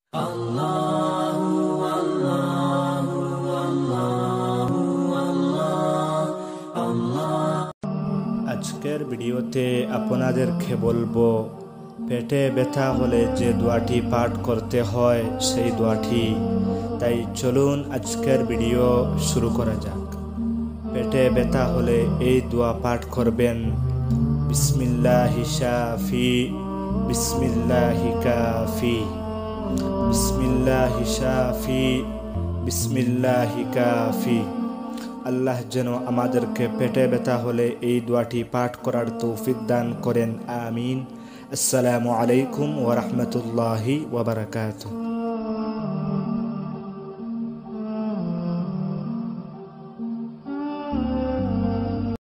আজকের ভিডিওতে আপনাদেরকে বলবো পেটে ব্যথা হলে যে দোয়াটি পাঠ করতে হয় সেই দোয়াটি। তাই চলুন আজকের ভিডিও শুরু করা যাক। পেটে ব্যথা হলে এই দোয়া পাঠ করবেন, বিসমিল্লাহি শাফি বিসমিল্লাহি কাফি, বিসমিল্লাহি শাফি বিসমিল্লাহি কাফি। আল্লাহ যেন আমাদেরকে পেটে ব্যথা হলে এই দোয়াটি পাঠ করার তৌফিক দান করেন, আমিন। আসসালামু আলাইকুম ওয়া রাহমাতুল্লাহি ওয়া বারাকাতুহু।